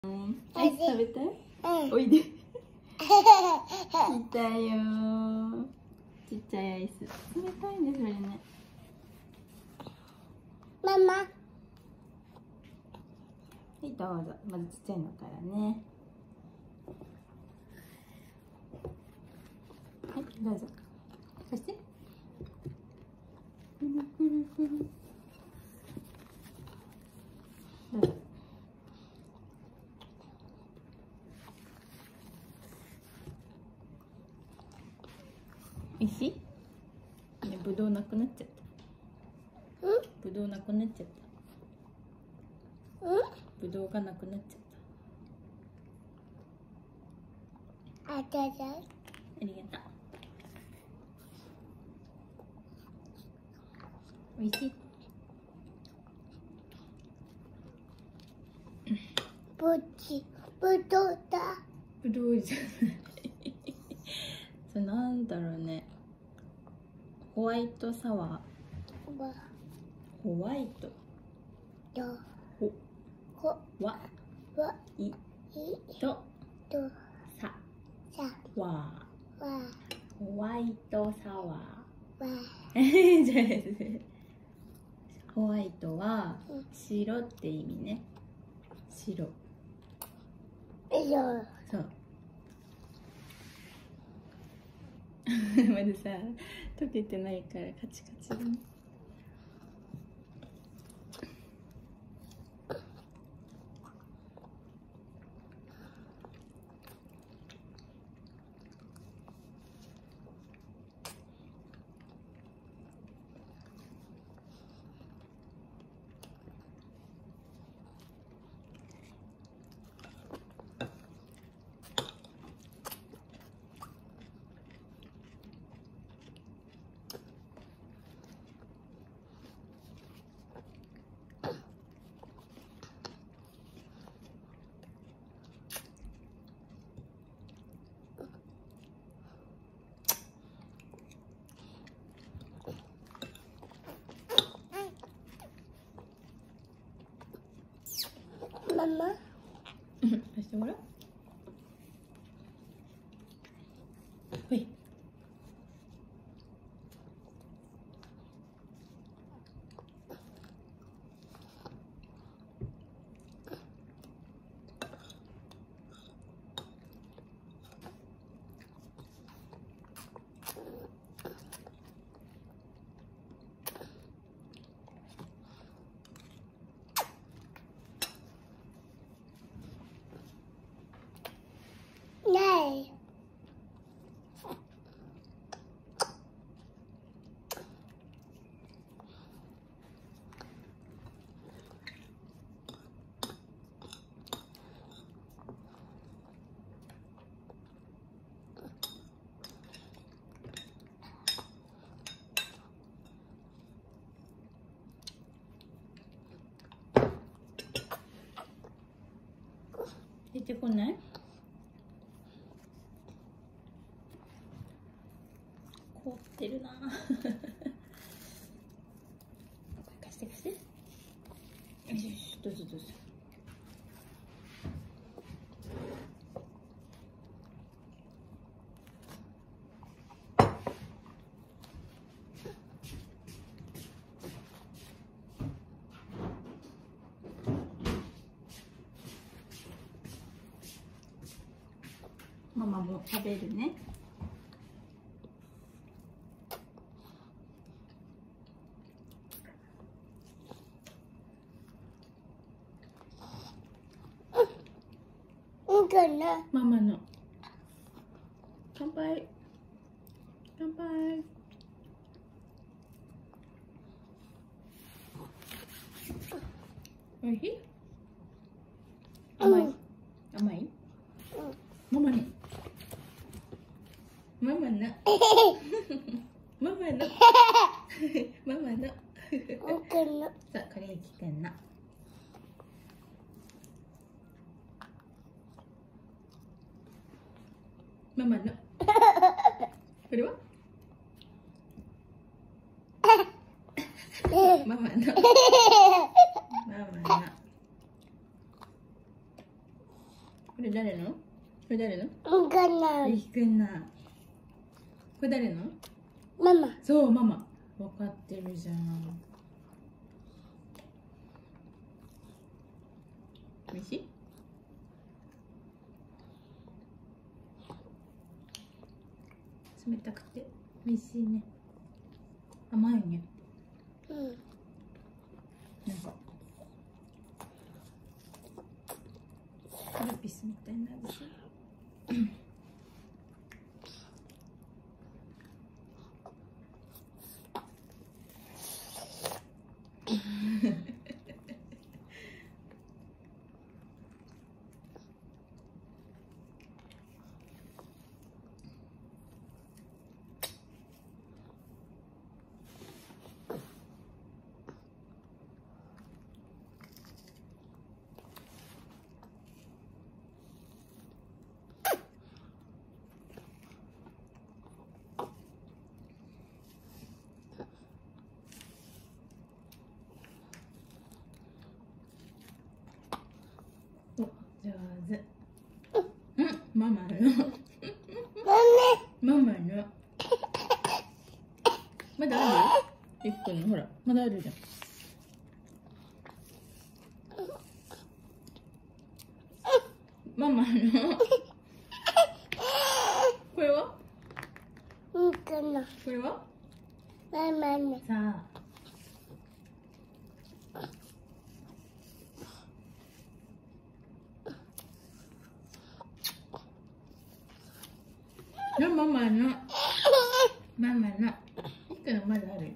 アイス食べたい？おいで。来たよー。ちっちゃいアイス。冷たいね、それね。 ママ。 はい、どうぞ。まずちっちゃいのからね。はい、どうぞ。そして。くるくるくる。どうぞ。おいしい？ね、ぶどうなくなっちゃった。ぶどうなくなっちゃった。ぶどうがなくなっちゃった。 ありがとう。 ありがとう。おいしい？ ぶどうだ。 ぶどうじゃない。それなんだろうね。ホワイトサワー。ホワイト。ほわいとさわホワイトサワー。じゃあですね。ホワイトは白って意味ね。白。そう。まださ、溶けてないからカチカチだね。 ママ。 貸してごらん。ほい。 ない。 出てこない？凍ってるな。貸して貸して。よしよし、どうぞどうぞ。ママも食べるね。ママの乾杯。乾杯。おいしい？甘い？甘い？ママの。ママの。ママの。ママの。そう、これゆきくんの。ママの。これは？ママの。ママの。 これ誰の？これ誰の？ うんかな。 ゆきくんな。これ誰の？ ママ。 そう、ママ。わかってるじゃん。おいしい？冷たくておいしいね。甘いね。 うん。 なんかカルピスみたいな味する。お、上手。うん、ママの。ママの。まだある？ゆっくんのほら、まだあるじゃん。ママの。これは？ うんかな。 これは？ ママの。 さあ。ママの。ママの。ゆっくんのまだあるよ。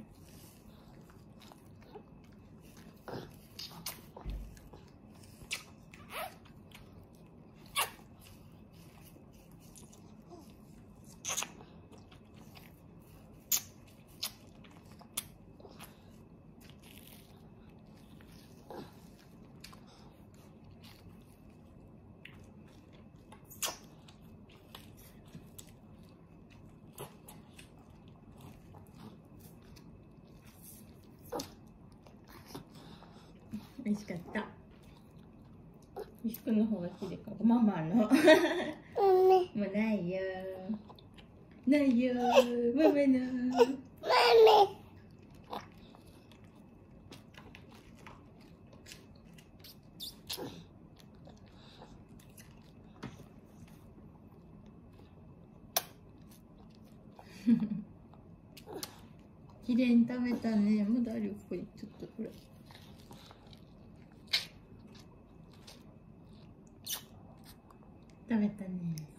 美味しかった。ゆきくんの方がきれいかも。ママの。もうないよ。ないよ。ママの。きれいに食べたね。まだあるよ、ここに。ちょっと、ほら。食べたね。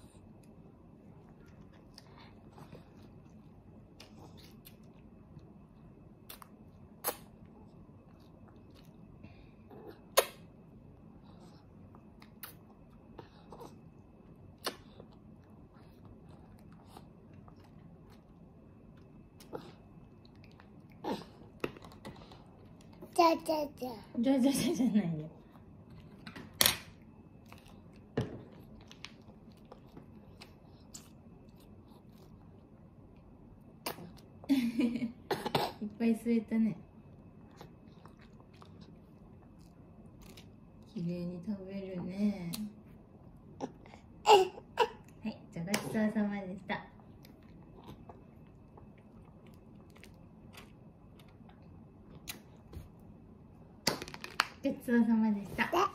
じゃじゃじゃ。 じゃじゃじゃじゃないよ。いっぱい吸えたね。きれいに食べるね。はい、じゃあごちそうさまでした。ごちそうさまでした。